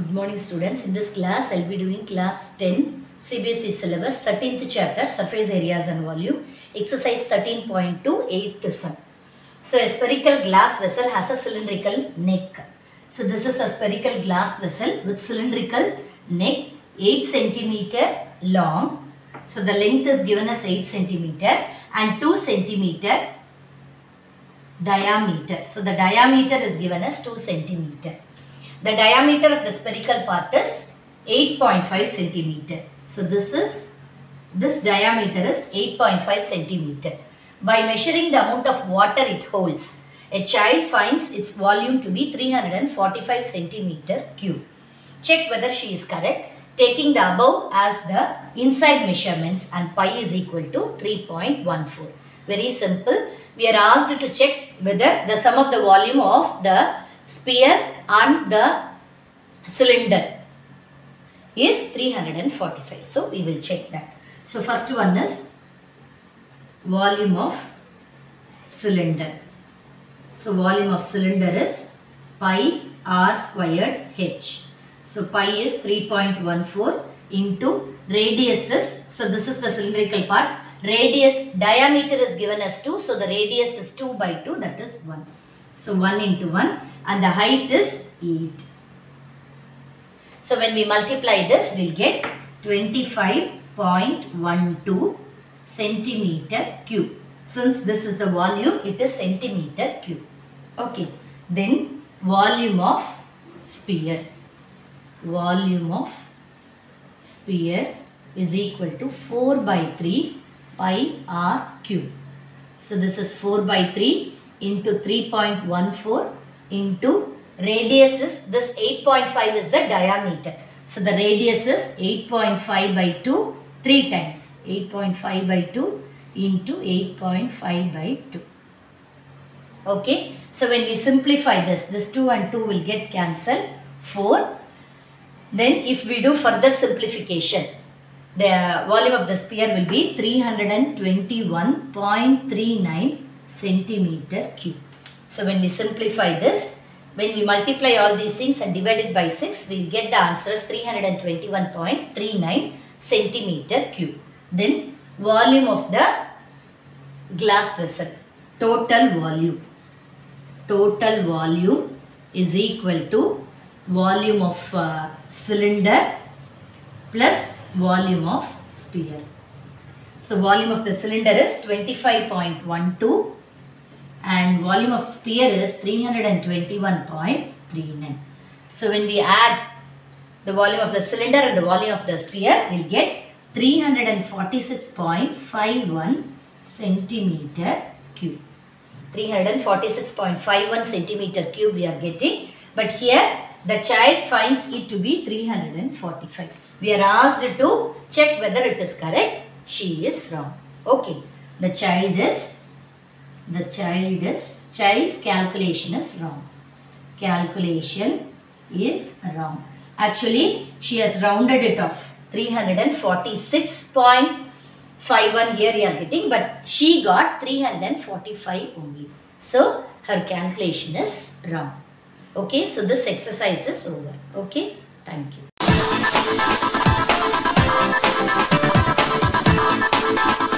Good morning students. In this class, I'll be doing class 10 CBSE syllabus 13th chapter surface areas and volume exercise 13.2 8th sum. So a spherical glass vessel has a cylindrical neck. So this is a spherical glass vessel with cylindrical neck 8 centimeter long. So the length is given as 8 centimeter and 2 centimeter diameter. So the diameter is given as 2 centimeter. The diameter of the spherical part is 8.5 centimeter. So this diameter is 8.5 centimeter. By measuring the amount of water it holds, a child finds its volume to be 345 centimeter cube. Check whether she is correct, taking the above as the inside measurements and pi is equal to 3.14. Very simple. We are asked to check whether the sum of the volume of the sphere and the cylinder is 345. So we will check that. So first one is volume of cylinder. So volume of cylinder is pi r squared h. So pi is 3.14 into radius is, so this is the cylindrical part. Radius, diameter is given as 2. So the radius is 2 by 2, that is 1. So 1 into 1 and the height is 8. So when we multiply this, we will get 25.12 centimeter cube. Since this is the volume, it is centimeter cube. Okay. Then volume of sphere. Volume of sphere is equal to 4 by 3 pi r cube. So this is 4 by 3 into 3.14 into radius is, this 8.5 is the diameter. So the radius is 8.5 by 2 3 times. 8.5 by 2 into 8.5 by 2. Okay. So when we simplify this 2 and 2 will get cancelled. 4. Then if we do further simplification, the volume of the sphere will be 321.39 centimeter cube. So when we simplify this, when we multiply all these things and divide it by 6, we will get the answer as 321.39 centimeter cube. Then volume of the glass vessel, total volume. Total volume is equal to volume of cylinder plus volume of sphere. So volume of the cylinder is 25.12 and volume of sphere is 321.39. So when we add the volume of the cylinder and the volume of the sphere, we will get 346.51 centimeter cube. 346.51 centimeter cube we are getting, but here the child finds it to be 345. We are asked to check whether it is correct. She is wrong. Okay. Child's calculation is wrong. Calculation is wrong. Actually, she has rounded it off. 346.51 here you are getting, but she got 345 only. So, her calculation is wrong. Okay, so this exercise is over. Okay, thank you.